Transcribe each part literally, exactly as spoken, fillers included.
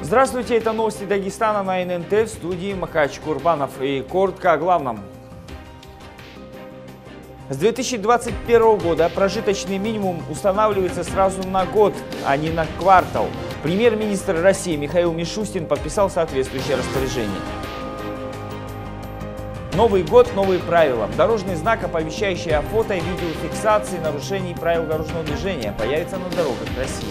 Здравствуйте, это новости Дагестана на эн эн тэ, в студии Махач Курбанов. И коротко о главном. С две тысячи двадцать первого года прожиточный минимум устанавливается сразу на год, а не на квартал. Премьер-министр России Михаил Мишустин подписал соответствующее распоряжение. Новый год, новые правила. Дорожный знак, оповещающий о фото и видеофиксации нарушений правил дорожного движения, появится на дорогах России.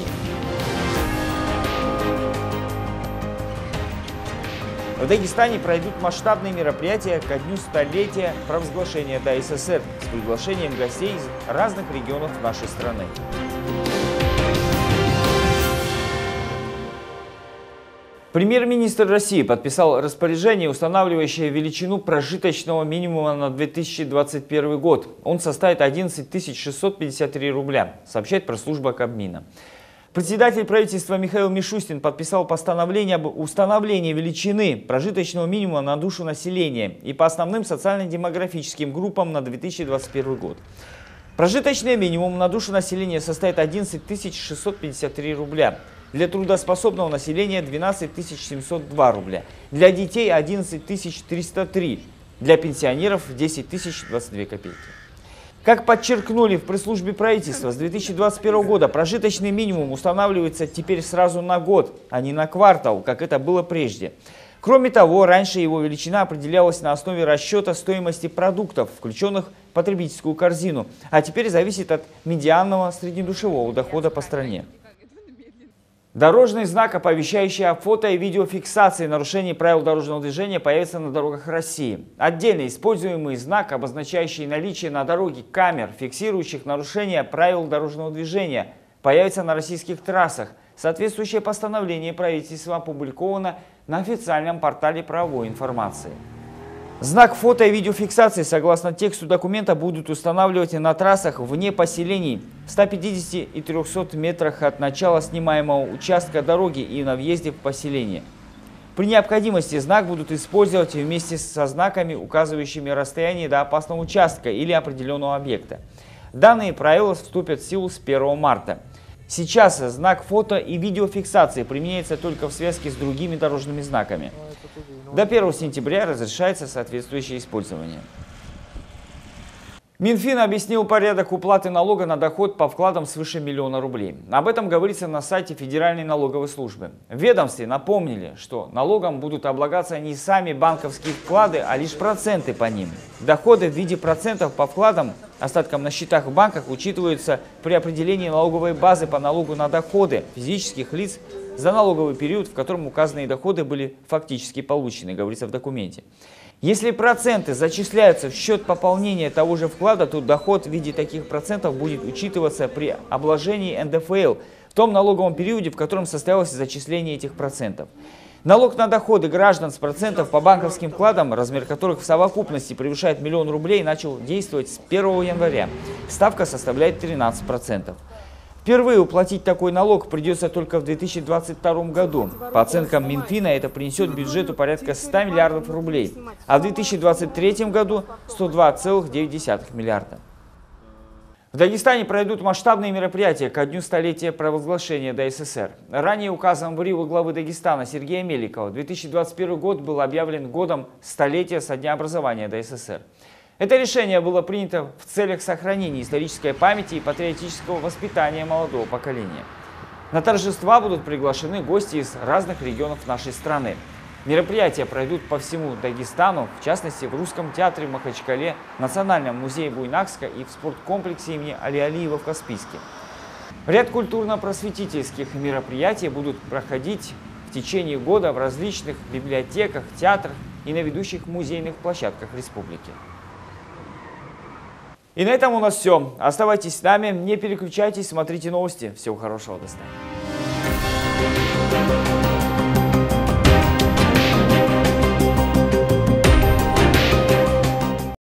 В Дагестане пройдут масштабные мероприятия ко дню столетия провозглашения дэ эс эс эр с приглашением гостей из разных регионов нашей страны. Премьер-министр России подписал распоряжение, устанавливающее величину прожиточного минимума на две тысячи двадцать первый год. Он составит одиннадцать тысяч шестьсот пятьдесят три рубля, сообщает пресс-служба Кабмина. Председатель правительства Михаил Мишустин подписал постановление об установлении величины прожиточного минимума на душу населения и по основным социально-демографическим группам на две тысячи двадцать первый год. Прожиточный минимум на душу населения составит одиннадцать тысяч шестьсот пятьдесят три рубля. Для трудоспособного населения двенадцать тысяч семьсот два рубля. Для детей одиннадцать тысяч триста три. Для пенсионеров десять тысяч двадцать две копейки. Как подчеркнули в пресс-службе правительства, с две тысячи двадцать первого года прожиточный минимум устанавливается теперь сразу на год, а не на квартал, как это было прежде. Кроме того, раньше его величина определялась на основе расчета стоимости продуктов, включенных в потребительскую корзину, а теперь зависит от медианного среднедушевого дохода по стране. Дорожный знак, оповещающий о фото и видеофиксации нарушений правил дорожного движения, появится на дорогах России. Отдельно используемый знак, обозначающий наличие на дороге камер, фиксирующих нарушения правил дорожного движения, появится на российских трассах. Соответствующее постановление правительства опубликовано на официальном портале правовой информации. Знак фото и видеофиксации, согласно тексту документа, будут устанавливать на трассах вне поселений в ста пятидесяти и трёхсот метрах от начала снимаемого участка дороги и на въезде в поселение. При необходимости знак будут использовать вместе со знаками, указывающими расстояние до опасного участка или определенного объекта. Данные правила вступят в силу с первого марта. Сейчас знак фото и видеофиксации применяется только в связке с другими дорожными знаками. До первого сентября разрешается соответствующее использование. Минфин объяснил порядок уплаты налога на доход по вкладам свыше миллиона рублей. Об этом говорится на сайте Федеральной налоговой службы. В ведомстве напомнили, что налогом будут облагаться не сами банковские вклады, а лишь проценты по ним. Доходы в виде процентов по вкладам, остаткам на счетах в банках, учитываются при определении налоговой базы по налогу на доходы физических лиц за налоговый период, в котором указанные доходы были фактически получены, говорится в документе. Если проценты зачисляются в счет пополнения того же вклада, то доход в виде таких процентов будет учитываться при обложении эн дэ эф эл в том налоговом периоде, в котором состоялось зачисление этих процентов. Налог на доходы граждан с процентов по банковским вкладам, размер которых в совокупности превышает миллион рублей, начал действовать с первого января. Ставка составляет тринадцать процентов. Впервые уплатить такой налог придется только в две тысячи двадцать втором году. По оценкам Минфина, это принесет бюджету порядка ста миллиардов рублей, а в две тысячи двадцать третьем году сто два целых девять десятых миллиарда. В Дагестане пройдут масштабные мероприятия ко дню столетия провозглашения дэ эс эс эр. Ранее указом в Рио главы Дагестана Сергея Меликова две тысячи двадцать первый год был объявлен годом столетия со дня образования дэ эс эс эр. Это решение было принято в целях сохранения исторической памяти и патриотического воспитания молодого поколения. На торжества будут приглашены гости из разных регионов нашей страны. Мероприятия пройдут по всему Дагестану, в частности в Русском театре в Махачкале, Национальном музее Буйнакска и в спорткомплексе имени Али Алиева в Каспийске. Ряд культурно-просветительских мероприятий будут проходить в течение года в различных библиотеках, театрах и на ведущих музейных площадках республики. И на этом у нас все. Оставайтесь с нами, не переключайтесь, смотрите новости. Всего хорошего, до свидания.